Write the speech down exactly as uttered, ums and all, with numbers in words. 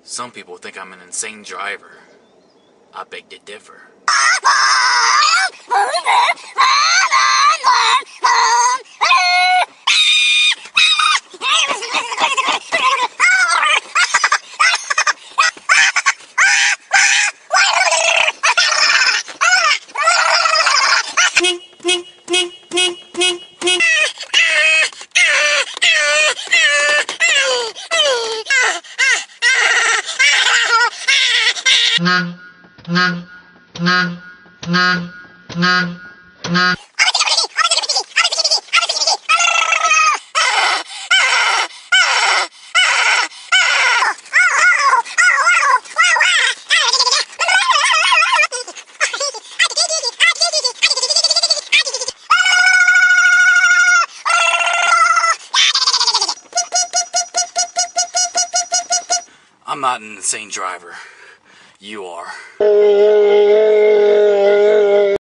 Some people think I'm an insane driver. I beg to differ. I'm not an insane driver. You are.